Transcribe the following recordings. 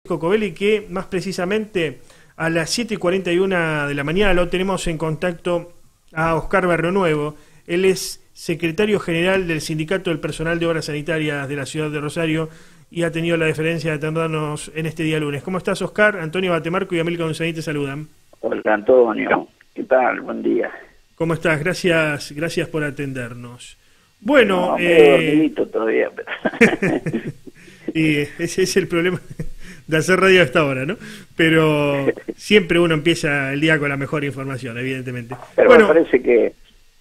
Covelli, que más precisamente a las 7:41 de la mañana lo tenemos en contacto a Oscar Barrionuevo. Él es secretario general del Sindicato del Personal de Obras Sanitarias de la ciudad de Rosario y ha tenido la deferencia de atendernos en este día lunes. ¿Cómo estás, Oscar? Antonio Batemarco y Amílcar González te saludan. Hola, Antonio. ¿Qué tal? Buen día. ¿Cómo estás? Gracias por atendernos. Bueno, dormidito todavía. Pero... y ese es el problema de hacer radio a esta hora, ¿no? Pero siempre uno empieza el día con la mejor información, evidentemente. Pero bueno, me parece que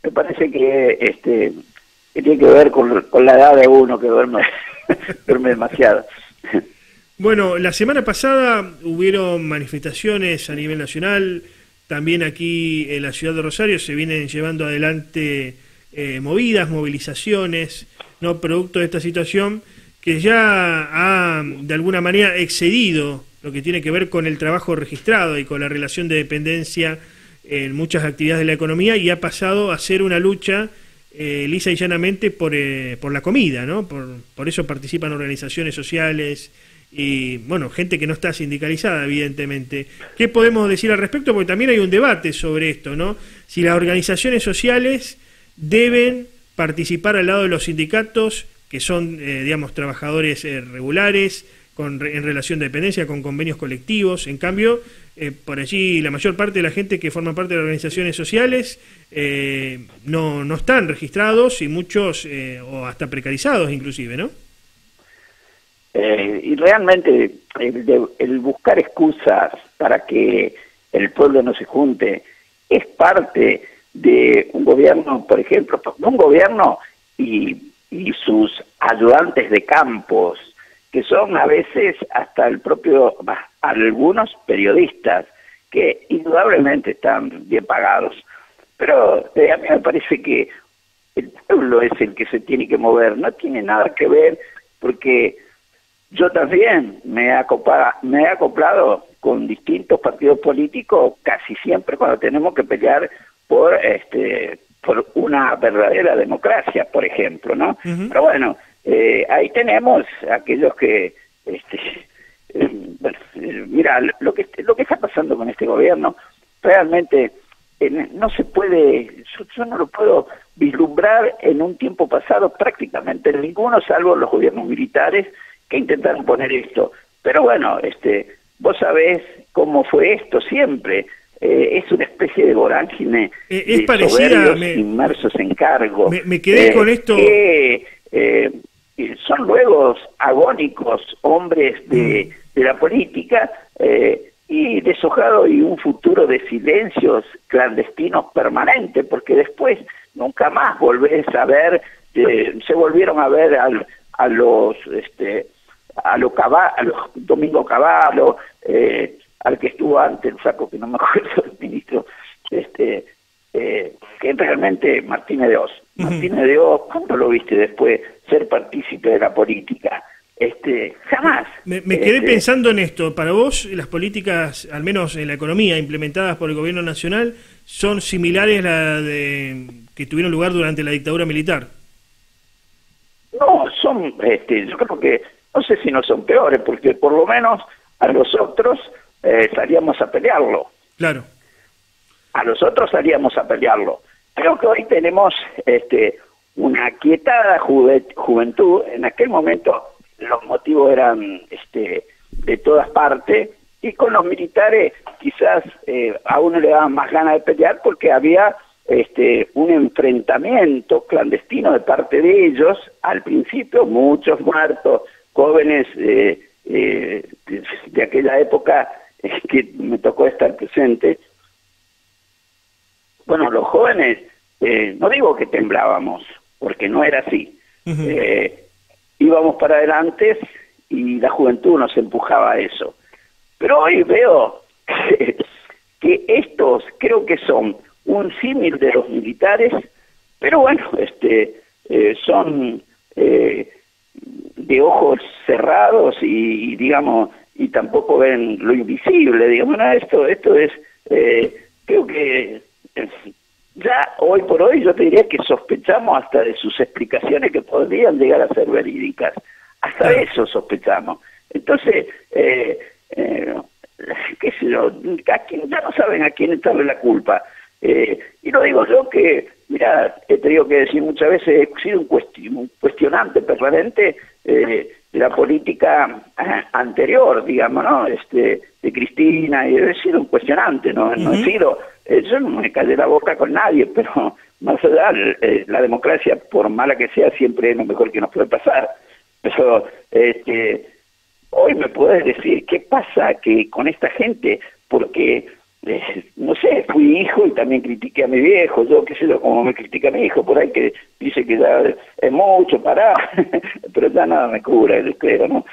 tiene que ver con la edad de uno que duerme demasiado. Bueno, la semana pasada hubieron manifestaciones a nivel nacional, también aquí en la ciudad de Rosario se vienen llevando adelante movilizaciones, ¿no? Producto de esta situación que ya ha de alguna manera excedido lo que tiene que ver con el trabajo registrado y con la relación de dependencia en muchas actividades de la economía y ha pasado a ser una lucha lisa y llanamente por la comida, ¿no? Por eso participan organizaciones sociales y, bueno, gente que no está sindicalizada, evidentemente. ¿Qué podemos decir al respecto? Porque también hay un debate sobre esto, ¿no? Si las organizaciones sociales deben participar al lado de los sindicatos, que son, digamos, trabajadores regulares, en relación de dependencia, con convenios colectivos. En cambio, por allí la mayor parte de la gente que forma parte de las organizaciones sociales no están registrados y muchos, o hasta precarizados inclusive, ¿no? Y realmente el buscar excusas para que el pueblo no se junte es parte de un gobierno, por ejemplo, un gobierno y sus ayudantes de campos, que son a veces hasta algunos periodistas, que indudablemente están bien pagados. Pero a mí me parece que el pueblo es el que se tiene que mover, no tiene nada que ver, porque yo también me he acoplado con distintos partidos políticos casi siempre cuando tenemos que pelear por una verdadera democracia, por ejemplo, ¿no? Uh-huh. Pero bueno, ahí tenemos aquellos que, mira, lo que está pasando con este gobierno, realmente no se puede, yo no lo puedo vislumbrar en un tiempo pasado prácticamente ninguno, salvo los gobiernos militares que intentaron poner esto. Pero bueno, vos sabés cómo fue esto siempre. Es una especie de vorágine es parecida, inmersos en cargo. Me quedé con esto. Son luego agónicos hombres de la política y deshojado y un futuro de silencios clandestinos permanentes, porque después nunca más volvés a ver, se volvieron a ver a los Domingo Cavallo, al que estuvo antes, el saco que no me acuerdo del ministro, que realmente Martínez de Oz. Martínez de Oz, ¿cuándo lo viste después ser partícipe de la política? Jamás. Me quedé pensando en esto. Para vos, las políticas, al menos en la economía, implementadas por el gobierno nacional, son similares a las que tuvieron lugar durante la dictadura militar. No, son, yo creo que, no sé si no son peores, porque por lo menos a nosotros salíamos a pelearlo. Claro. A nosotros salíamos a pelearlo. Creo que hoy tenemos una quietada juventud. En aquel momento los motivos eran de todas partes, y con los militares quizás a uno le daban más ganas de pelear porque había un enfrentamiento clandestino de parte de ellos. Al principio muchos muertos, jóvenes de aquella época que me tocó estar presente. Bueno, los jóvenes, no digo que temblábamos, porque no era así. Uh-huh. Íbamos para adelante y la juventud nos empujaba a eso. Pero hoy veo que estos creo que son un símil de los militares, pero bueno, son de ojos cerrados y digamos, y tampoco ven lo invisible, digamos, no, esto es, creo que ya hoy por hoy yo te diría que sospechamos hasta de sus explicaciones que podrían llegar a ser verídicas, hasta de eso sospechamos. Entonces, sé yo, a quién, ya no saben a quién echarle la culpa. Y lo digo yo que, mira, he tenido que decir muchas veces, he sido un cuestionante permanente de la política anterior, digamos, ¿no? De Cristina, y he sido un cuestionante, no he sido, yo no me callé la boca con nadie, pero más allá, la democracia, por mala que sea, siempre es lo mejor que nos puede pasar. Pero hoy me puedes decir qué pasa que con esta gente, porque no sé, fui hijo y también critiqué a mi viejo, yo qué sé yo, como me critica a mi hijo, por ahí que dice que ya es mucho para, pero ya nada me cura, yo creo, ¿no?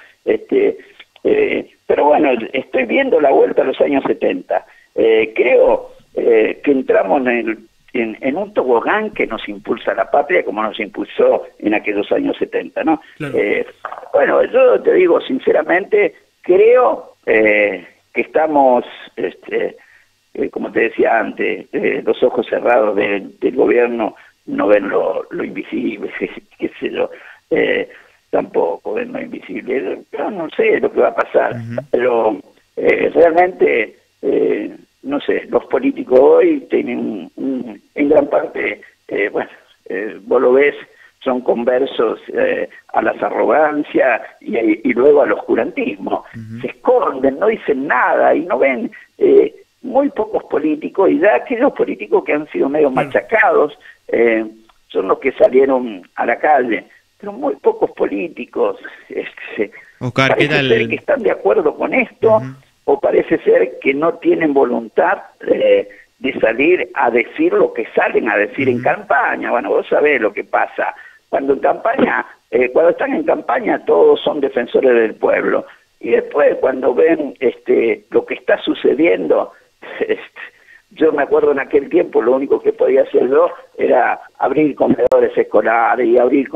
Pero bueno, estoy viendo la vuelta a los años 70. Creo que entramos en un tobogán que nos impulsa a la patria como nos impulsó en aquellos años 70, ¿no? Claro. Bueno, yo te digo sinceramente, creo que estamos, como te decía antes, los ojos cerrados del gobierno no ven lo invisible, qué sé yo, tampoco ven lo invisible, yo no sé lo que va a pasar, pero realmente, no sé, los políticos hoy tienen en gran parte, vos lo ves, son conversos a las arrogancias y luego al oscurantismo. Se esconden, no dicen nada y no ven muy pocos políticos, y ya aquellos políticos que han sido medio machacados son los que salieron a la calle, pero muy pocos políticos. Oscar, parece ¿qué tal? ser que están de acuerdo con esto, o parece ser que no tienen voluntad de salir a decir lo que salen a decir en campaña. Bueno, vos sabés lo que pasa. Cuando están en campaña todos son defensores del pueblo. Y después cuando ven lo que está sucediendo, yo me acuerdo en aquel tiempo lo único que podía hacer yo era abrir comedores escolares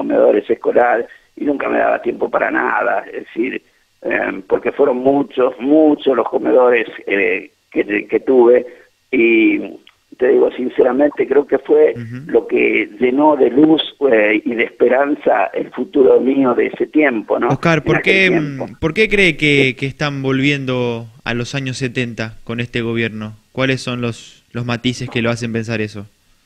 y nunca me daba tiempo para nada. Es decir, porque fueron muchos los comedores que tuve, y te digo sinceramente, creo que fue lo que llenó de luz y de esperanza el futuro mío de ese tiempo, ¿no? Oscar, ¿por qué cree que están volviendo a los años 70 con este gobierno? ¿Cuáles son los matices que lo hacen pensar eso?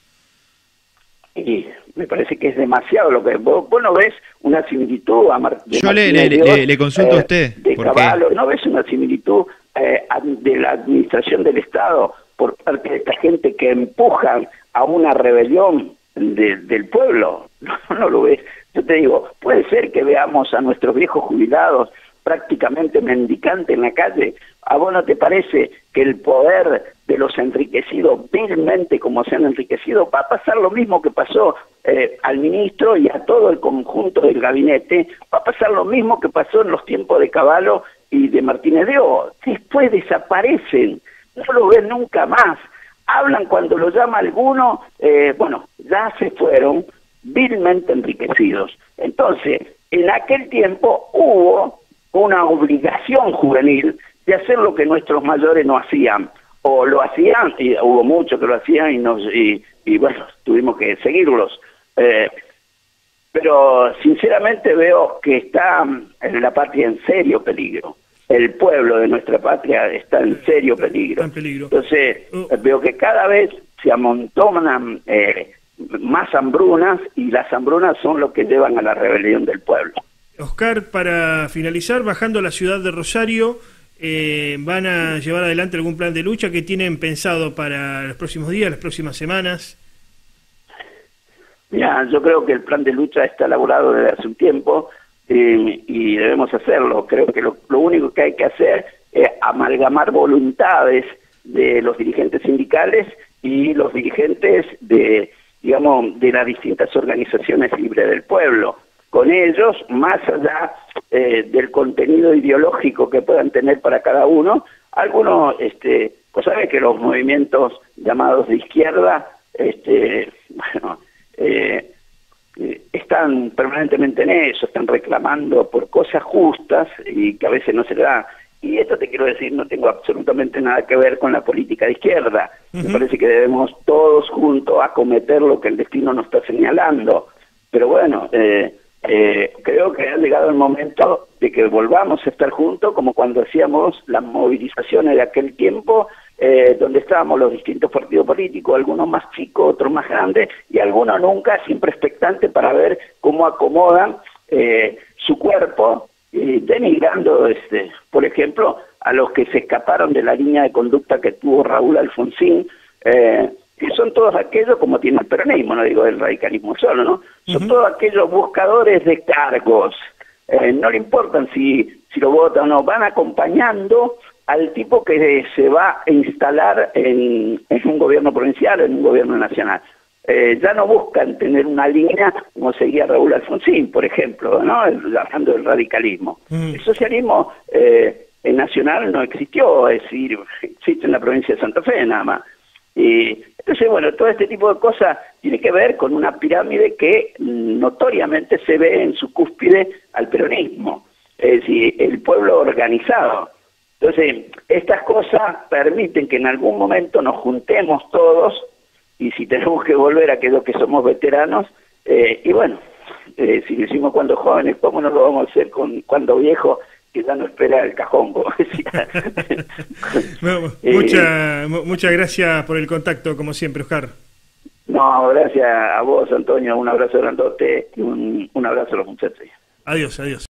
Y me parece que es demasiado lo que vos no ves una similitud a Yo le consulto a usted de Cavallo, no ves una similitud de la administración del Estado por parte de esta gente que empujan a una rebelión del pueblo. No lo ves. Yo te digo, puede ser que veamos a nuestros viejos jubilados prácticamente mendicantes en la calle. ¿A vos no te parece que el poder de los enriquecidos, vilmente como se han enriquecido, va a pasar lo mismo que pasó al ministro y a todo el conjunto del gabinete? Va a pasar lo mismo que pasó en los tiempos de Cavallo y de Martínez de O. Después desaparecen, no lo ven nunca más. Hablan cuando lo llama alguno, ya se fueron vilmente enriquecidos. Entonces, en aquel tiempo hubo una obligación juvenil de hacer lo que nuestros mayores no hacían, o lo hacían, y hubo muchos que lo hacían, y bueno, tuvimos que seguirlos. Pero sinceramente veo que está en la patria en serio peligro. El pueblo de nuestra patria está en serio peligro. Entonces, veo que cada vez se amontonan más hambrunas, y las hambrunas son lo que llevan a la rebelión del pueblo. Oscar, para finalizar, bajando a la ciudad de Rosario, ¿van a llevar adelante algún plan de lucha que tienen pensado para los próximos días, las próximas semanas? Mira, yo creo que el plan de lucha está elaborado desde hace un tiempo y debemos hacerlo. Creo que lo único que hay que hacer es amalgamar voluntades de los dirigentes sindicales y los dirigentes de las distintas organizaciones libres del pueblo. Con ellos, más allá del contenido ideológico que puedan tener para cada uno, algunos, pues sabes que los movimientos llamados de izquierda, están permanentemente en eso, están reclamando por cosas justas y que a veces no se le da. Y esto te quiero decir, no tengo absolutamente nada que ver con la política de izquierda. Me parece que debemos todos juntos acometer lo que el destino nos está señalando. Pero bueno, creo que ha llegado el momento de que volvamos a estar juntos, como cuando hacíamos las movilizaciones de aquel tiempo, donde estábamos los distintos partidos políticos, algunos más chicos, otros más grandes, y algunos nunca, siempre expectantes para ver cómo acomodan su cuerpo, denigrando, por ejemplo, a los que se escaparon de la línea de conducta que tuvo Raúl Alfonsín, que son todos aquellos, como tiene el peronismo, no digo el radicalismo solo, ¿no? Son todos aquellos buscadores de cargos, no le importan si lo votan o no, van acompañando al tipo que se va a instalar en un gobierno provincial o en un gobierno nacional. Ya no buscan tener una línea como seguía Raúl Alfonsín, por ejemplo, ¿no? Hablando del radicalismo. El socialismo nacional no existió, es decir, existe en la provincia de Santa Fe nada más. Y entonces, bueno, todo este tipo de cosas tiene que ver con una pirámide que notoriamente se ve en su cúspide al peronismo, es decir, el pueblo organizado. Entonces, estas cosas permiten que en algún momento nos juntemos todos, y si tenemos que volver a aquellos que somos veteranos, y bueno, si lo hicimos cuando jóvenes, ¿cómo no lo vamos a hacer cuando viejos? Que ya no espera el cajón, como decía. Muchas gracias por el contacto, como siempre, Oscar. No, gracias a vos, Antonio, un abrazo grandote y un abrazo a los muchachos. Adiós, adiós.